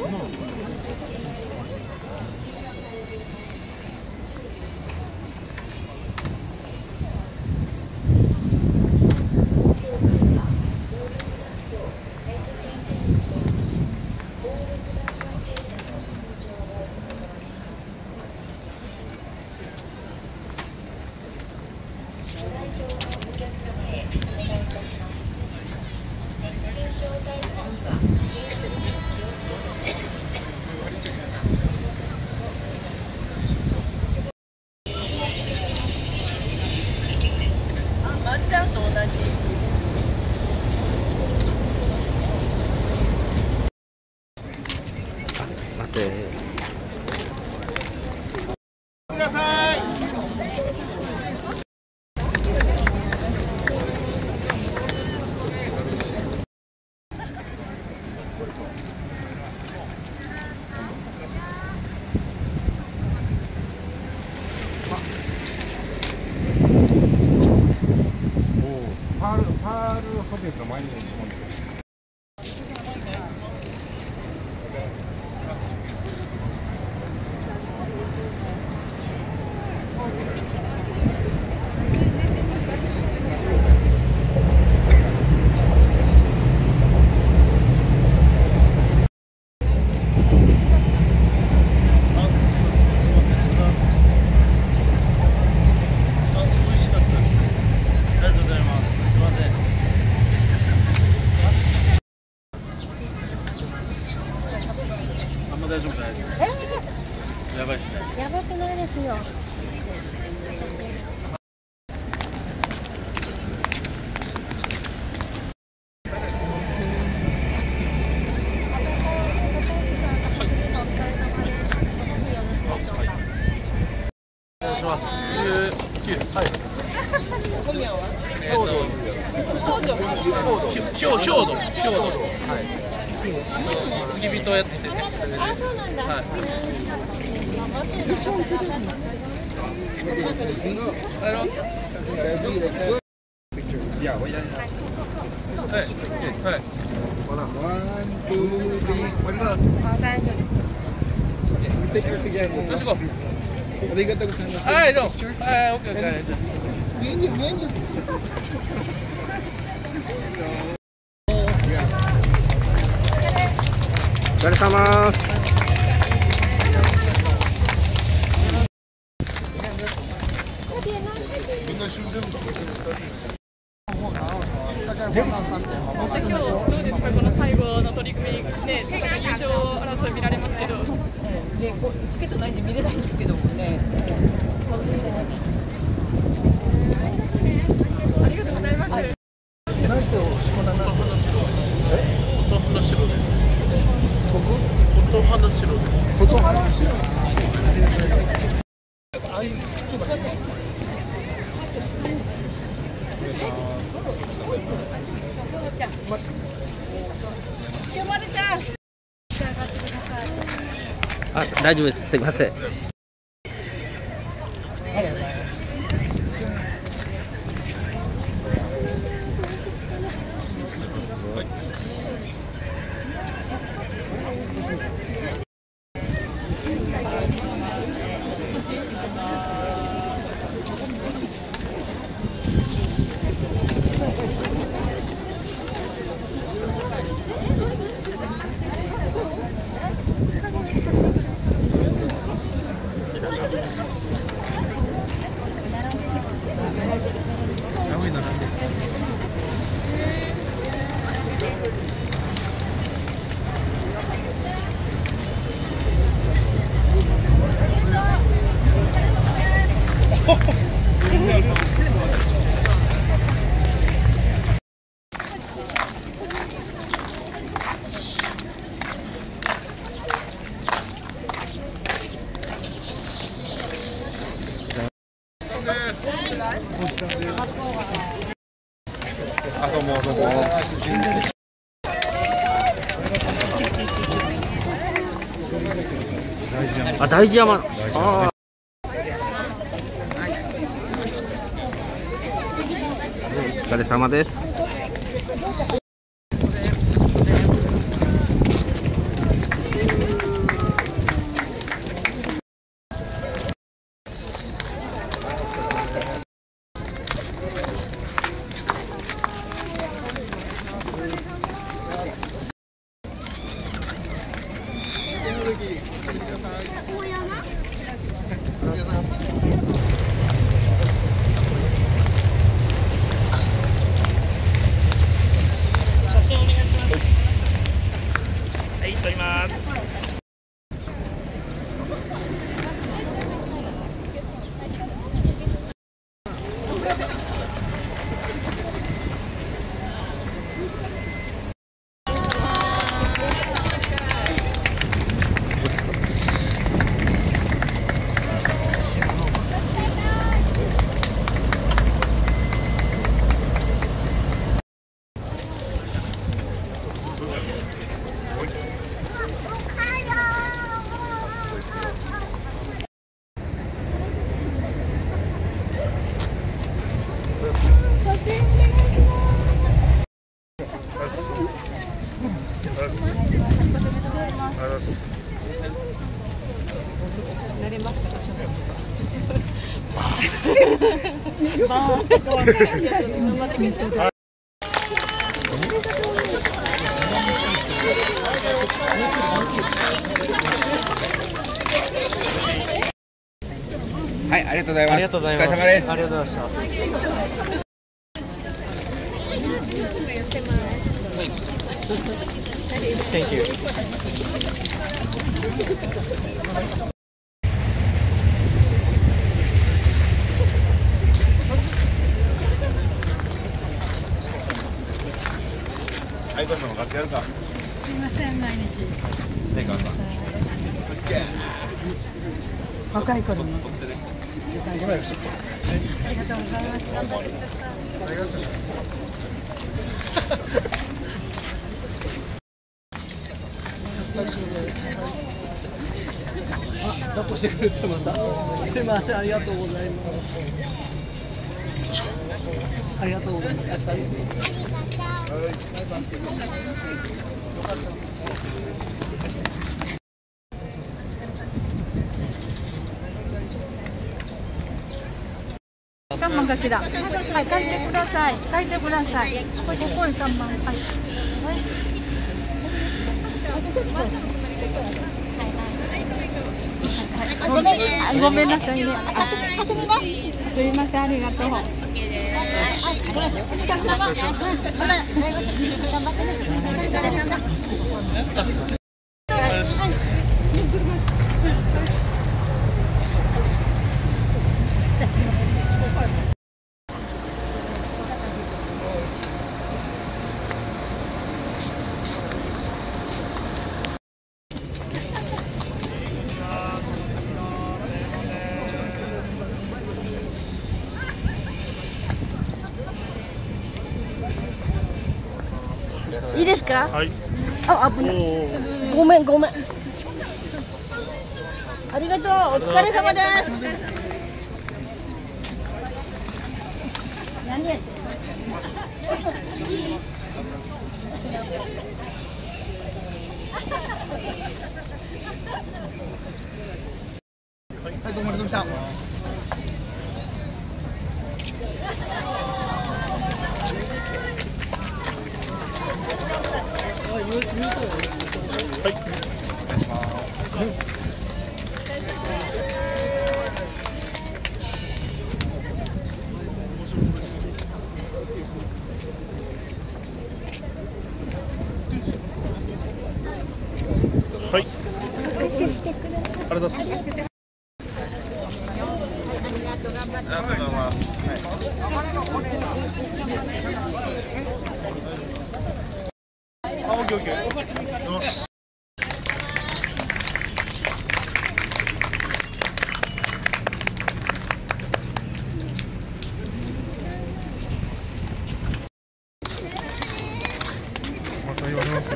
パールホテルの前に飛んでる。 大丈夫じゃないですね。やばいですね。 やばくないですよ。 お願いします。19、はい。 本名は？ 兵道。はい。付き人をやっててね。 あ、そうなんだ。 はい。はい、どうも。はい、オッケー、オッケー。 お疲れ様。 今日どうですか、この最後の取り組みね、優勝争い見られますけど、 で、チケットないんで見れないんですけどもね。楽しみだね。 ありがとうございます。 あ、大丈夫です。すいません。 あ、どうもどうも。 あ、大事山。ああ。お疲れ様です。 はい、ありがとうございます。 ありがとうございます。 お疲れ様です。 ありがとうございました。Thank you. はい、どうも、楽やるか。 すみません、毎日。 ね、母さん。 若い頃の。ありがとうございました。 抱っこしてくれてまた。すみません、ありがとうございます。ありがとうございます。 看板かしら。はい、書いてください。書いてください。ここに看板。はい。ごめんなさいね。すみません、ありがとう。 いいですか？ はい。 あ、危ない。ごめん。ありがとう。お疲れ様です。何やってんの？ はい、どうもありがとうございました。 はい。 拍手してください。 ありがとうございます。 ありがとうございます。あ、オッケーオッケー。よし。また言われますよ。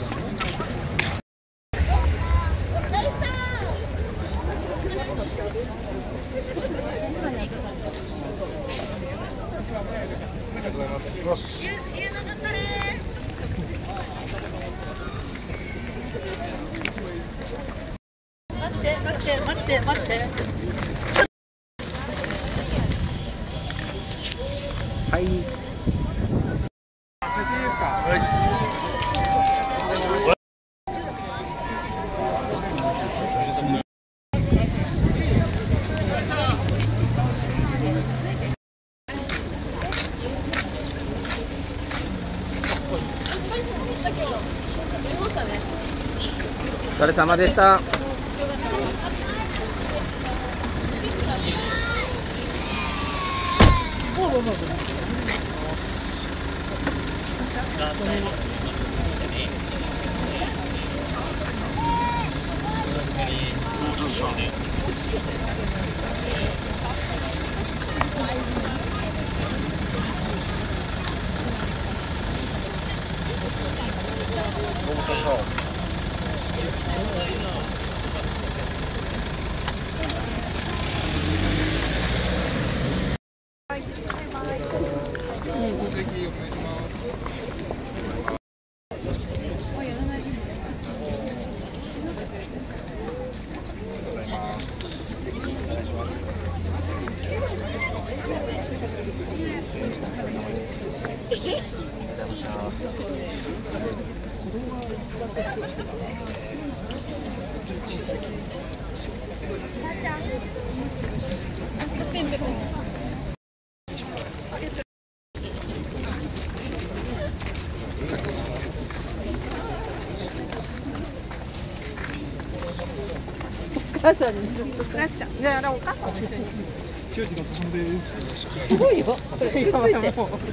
ありがとうございます。よし。 待って。 はい。 写真いいですか。 お疲れ様でした。 どうも、少々。 お母さんにずっとなっちゃう。いや、お母さんも一緒に。 塩地が進んで。 すごいよ。これくっついて。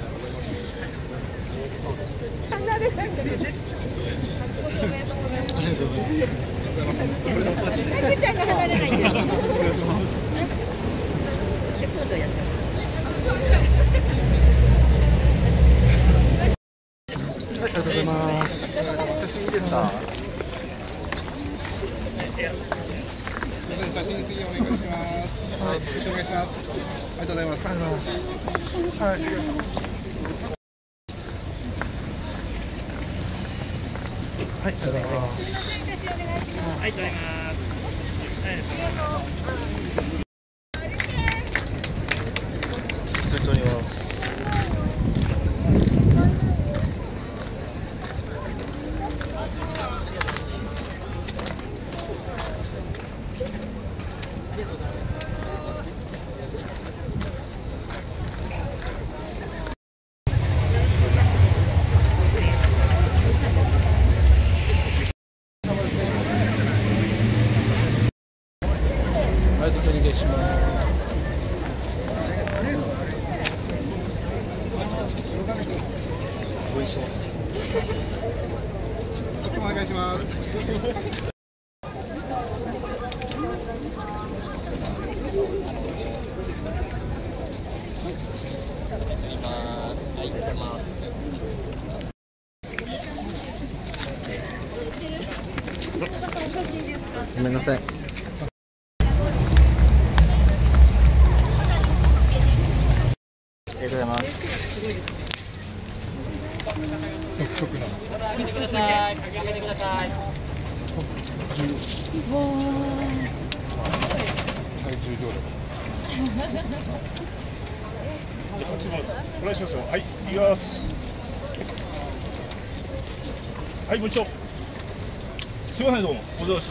離れないでね。 ありがとうございます。 さくちゃんが離れないんだよ。 お願いします。 今度やって。 ありがとうございます。写真いいですか。写真次お願いします。はい、お願いします。ありがとうございます。ありがとうございます。はい。はい、ありがとうございます。 写真お願いします。 はい、撮ります。 撮ります。 はい、お願いします。 ご一緒です。お願いします。 ごめんなさい。ありがとうございます。 独特な。 見てください。上げてください。 体重量力。こっちもお願いしますよ。はい、いきます。はい、もう一丁。すみません、どうも。おはようございます。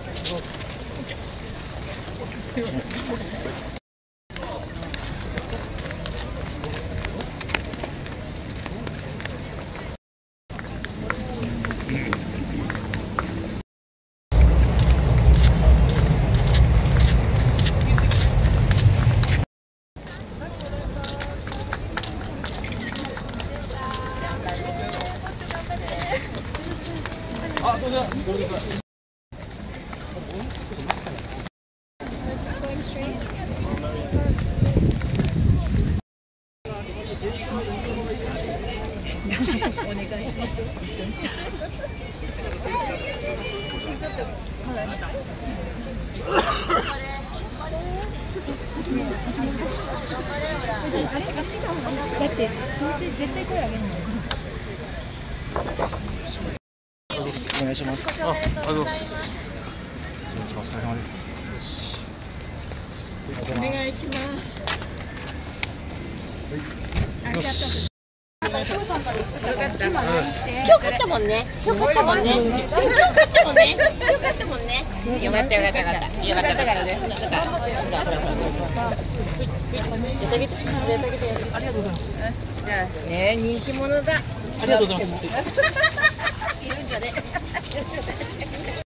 あ、どうぞ。どうぞ。 お願いします。だってどうせ絶対声上げるの。 お願いします。あ、ありがとうございます。お疲れ様です。 お願いします。ありがとう。今日勝ったもんね。今日勝ったもんね。今日勝ったもんね。今日勝ったもんね。よかったよかったよかった。よかったからね。だからほらほら。出てきて出てきて。ありがとうございます。じゃあね人気者だ。 ありがとうございます。 いるんじゃね。